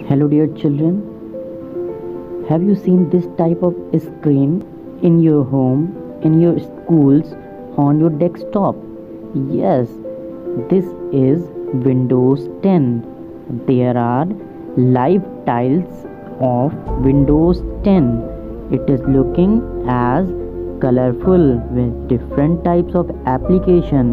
Hello dear children, have you seen this type of screen in your home, in your schools, on your desktop? Yes, this is Windows 10. There are live tiles of Windows 10. It is looking as colorful with different types of application.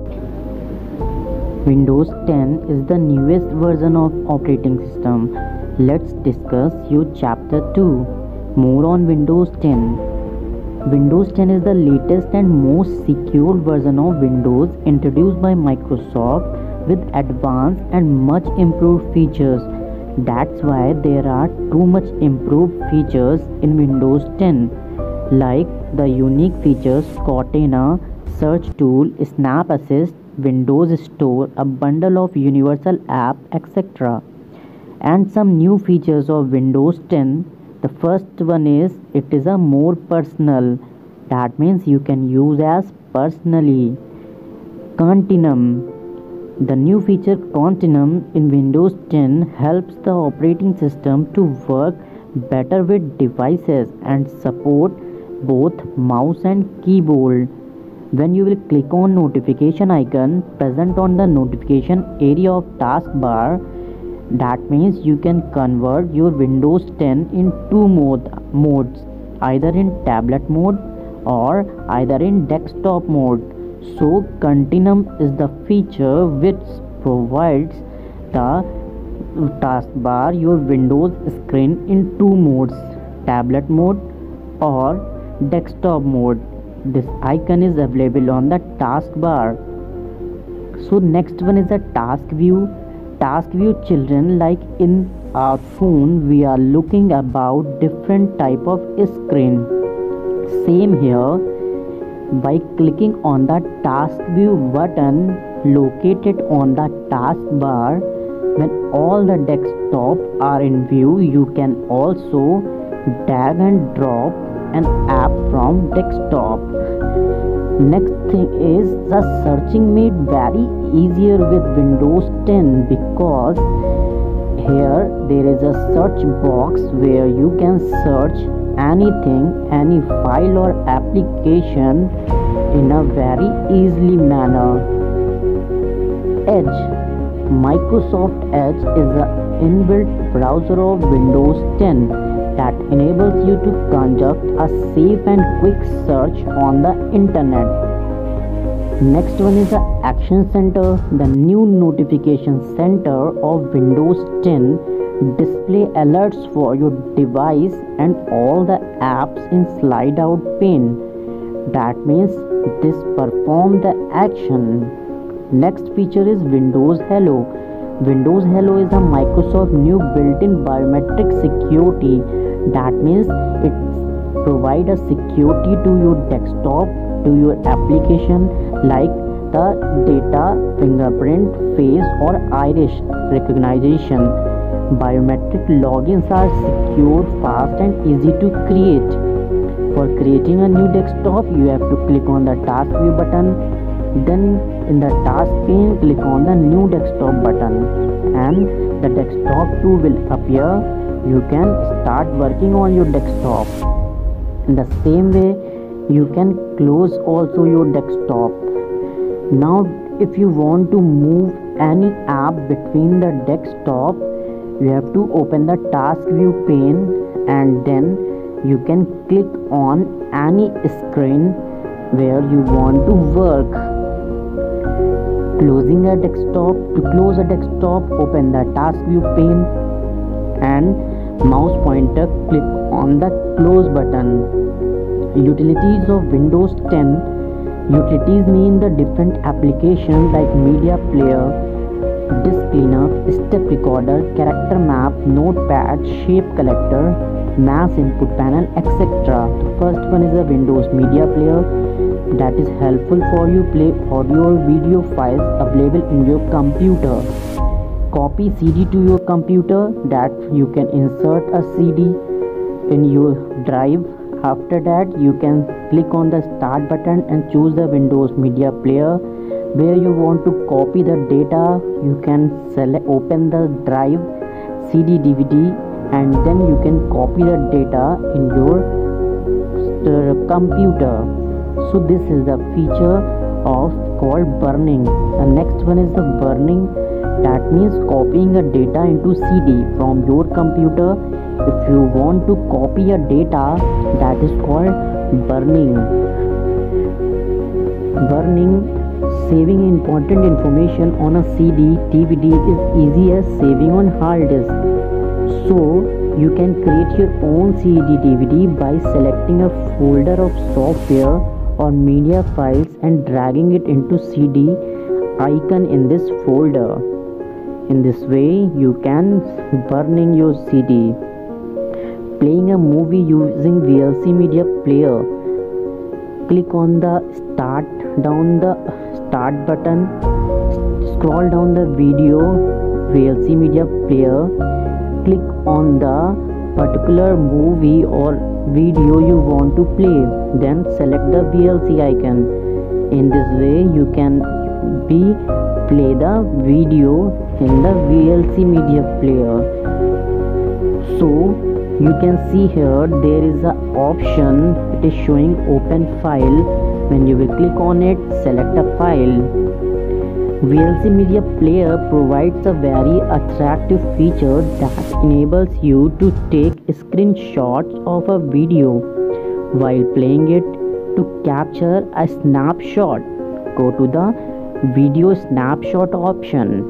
Windows 10 is the newest version of operating system. Let's discuss your chapter 2. More on Windows 10. Windows 10 is the latest and most secure version of Windows introduced by Microsoft with advanced and much improved features. That's why there are too much improved features in Windows 10, like the unique features Cortana, Search Tool, Snap Assist, Windows Store, a bundle of universal app, etc. And some new features of Windows 10. The first one is it is a more personal. That means you can use as personally. Continuum. The new feature Continuum in Windows 10 helps the operating system to work better with devices and support both mouse and keyboard. When you will click on notification icon present on the notification area of taskbar, that means you can convert your Windows 10 in two modes, either in tablet mode or either in desktop mode. So Continuum is the feature which provides the taskbar your Windows screen in two modes, tablet mode or desktop mode. This icon is available on the taskbar. So next one is the task view. Task view, children, like in our phone we are looking about different type of screen. Same here, by clicking on the task view button located on the taskbar, when all the desktop are in view, you can also drag and drop an app from desktop. Next thing is the searching made very easier with Windows 10 because here there is a search box where you can search anything, any file or application in a very easily manner. Edge. Microsoft Edge is an inbuilt browser of Windows 10 that enables you to conduct a safe and quick search on the internet. Next one is the Action Center. The new notification center of Windows 10 display alerts for your device and all the apps in slide out pane. That means this perform the action. Next feature is Windows Hello. Windows Hello is a Microsoft new built-in biometric security. That means it provides a security to your desktop, to your application, like the data, fingerprint, face or iris recognition. Biometric logins are secure, fast and easy to create. For creating a new desktop, you have to click on the task view button. Then in the task pane, click on the new desktop button and the desktop too will appear. You can start working on your desktop. In the same way, you can close also your desktop. Now if you want to move any app between the desktop, you have to open the task view pane and then you can click on any screen where you want to work. Closing a desktop. To close a desktop, open the task view pane and mouse pointer click on the close button. Utilities of Windows 10. Utilities mean the different applications like media player, disk cleanup, step recorder, character map, notepad, shape collector, mass input panel, etc. The first one is a Windows media player that is helpful for you play audio or video files available in your computer. Copy CD to your computer, that you can insert a CD in your drive. After that you can click on the start button and choose the Windows media player. Where you want to copy the data, you can open the drive, CD DVD, and then you can copy the data in your computer. So this is the feature of called burning. The next one is the burning, that means copying a data into CD from your computer. If you want to copy a data, that is called burning. Burning, saving important information on a CD DVD is easy as saving on hard disk. So you can create your own CD DVD by selecting a folder of software or media files and dragging it into CD icon in this folder. In this way you can burning your CD. Playing a movie using VLC media player. Click on the start button, scroll down the video VLC media player, click on the particular movie or video you want to play, then select the VLC icon. In this way you can play the video in the VLC media player. So you can see here there is an option, it is showing open file. When you will click on it, select a file. VLC media player provides a very attractive feature that enables you to take screenshots of a video while playing it. To capture a snapshot, go to the video snapshot option.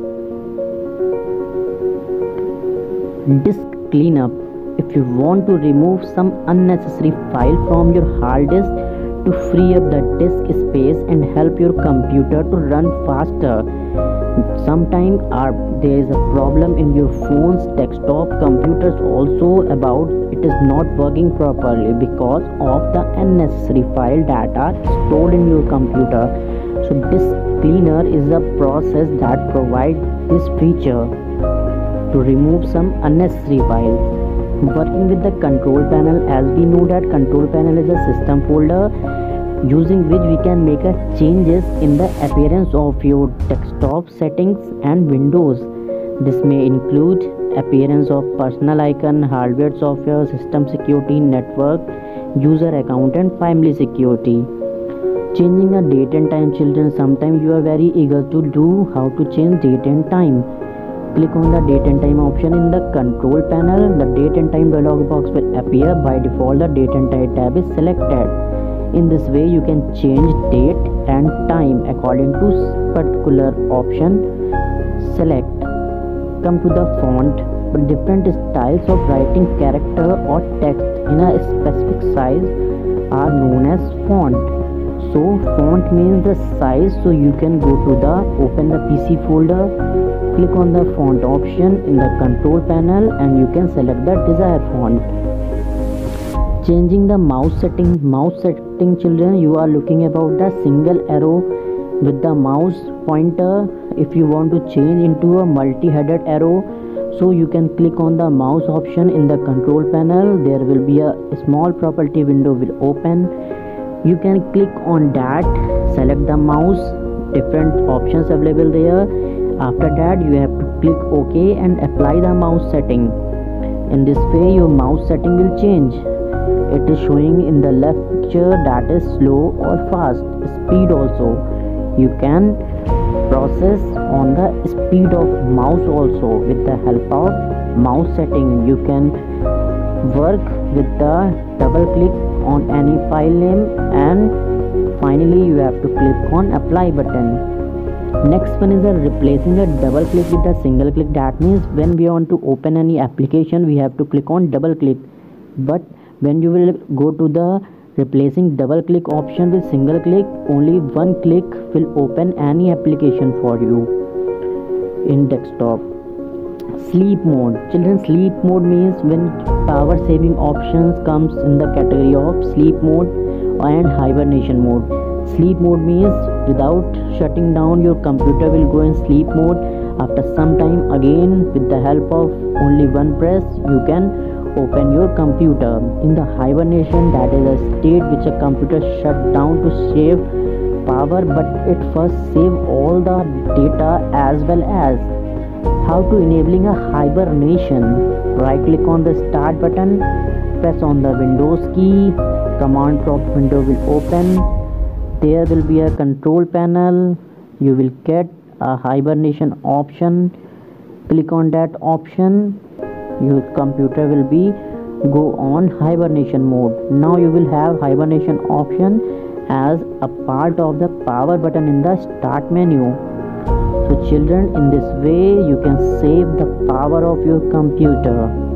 Disk cleanup. If you want to remove some unnecessary file from your hard disk to free up the disk space and help your computer to run faster. Sometimes there is a problem in your phone's desktop computers also about it is not working properly because of the unnecessary file data stored in your computer. So disk cleaner is a process that provides this feature to remove some unnecessary files. Working with the control panel, as we know that control panel is a system folder using which we can make changes in the appearance of your desktop settings and windows. This may include appearance of personal icon, hardware, software, system security, network, user account and family security. Changing a date and time, children, sometimes you are very eager to do how to change date and time. Click on the date and time option in the control panel. The date and time dialog box will appear. By default, the date and time tab is selected. In this way, you can change date and time according to particular option. Select. Come to the font. But different styles of writing character or text in a specific size are known as font. So font means the size. So you can go to the open the PC folder. Click on the font option in the control panel and you can select the desired font. Changing the mouse setting. Mouse setting, children, you are looking about the single arrow with the mouse pointer. If you want to change into a multi-headed arrow, so you can click on the mouse option in the control panel. There will be a small property window will open. You can click on that, select the mouse, different options available there. After that you have to click OK and apply the mouse setting. In this way your mouse setting will change. It is showing in the left picture that is slow or fast. Speed also. You can process on the speed of mouse also with the help of mouse setting. You can work with the double click on any file name and finally you have to click on apply button. Next one is replacing a double click with a single click. That means when we want to open any application we have to click on double click, but when you will go to the replacing double click option with single click, only one click will open any application for you in desktop. Sleep mode, children, sleep mode means when power saving options comes in the category of sleep mode and hibernation mode. Sleep mode means without shutting down your computer will go in sleep mode. After some time again with the help of only one press you can open your computer. In the hibernation, that is a state which a computer shut down to save power, but it first save all the data as well as How to enabling a hibernation? Right click on the start button, press on the Windows key, command prompt window will open. There will be a control panel. You will get a hibernation option. Click on that option. Your computer will be go on hibernation mode. Now you will have hibernation option as a part of the power button in the start menu. So children, in this way you can save the power of your computer.